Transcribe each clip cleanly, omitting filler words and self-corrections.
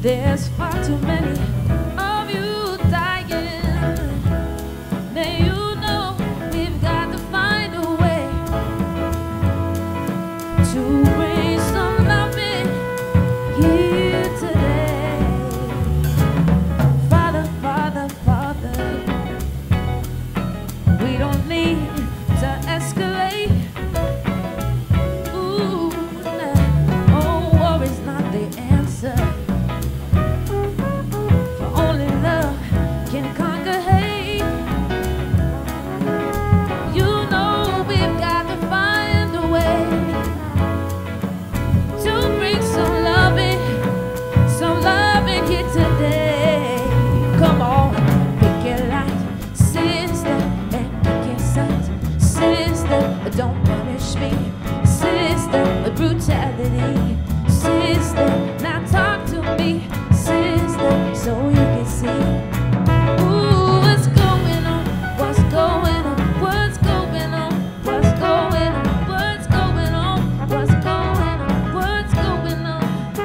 There's far too many of you dying. Now you know we've got to find a way to bring some loving here today. Father, Father, Father, we don't need to escalate. Ooh, nah. Oh, war is not the answer. For only love can conquer hate. You know we've got to find a way to bring some loving here today. Come on, pick your light, sister, and pick your side. Sister, don't punish me. Sister, brutality. Sister, now talk to me. Sister, so you can see. Ooh, what's going on? What's going on? What's going on? What's going on? What's going on? What's going on? What's going on?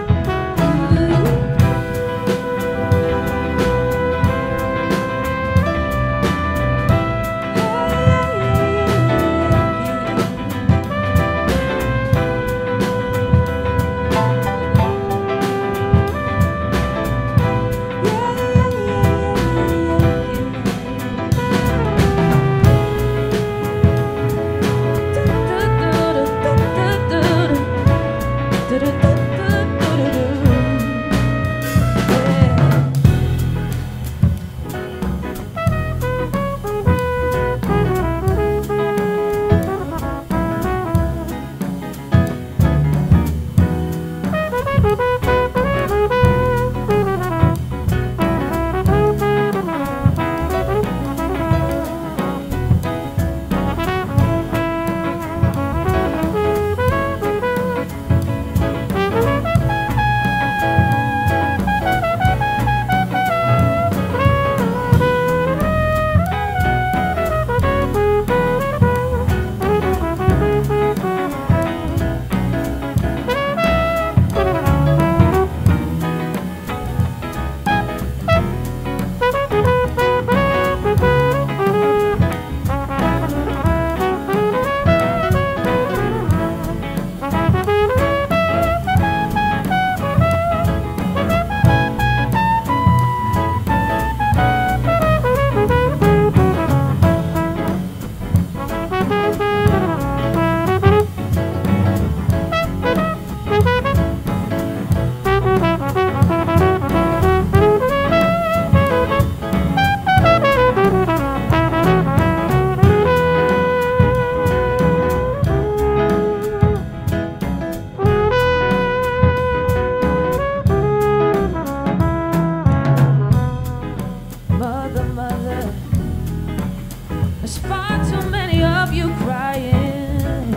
Mother, mother, there's far too many of you crying.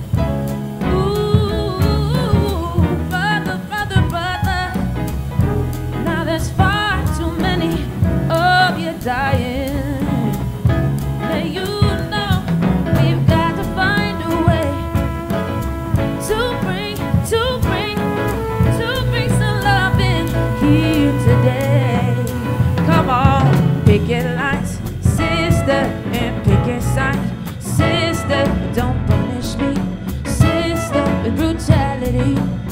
Ooh, brother, brother, brother, now there's far too many of you dying. Now you know we've got to find a way to bring some love in here today. Come on, pick your lights, sister, and pick your side. Sister, don't punish me. Sister, with brutality.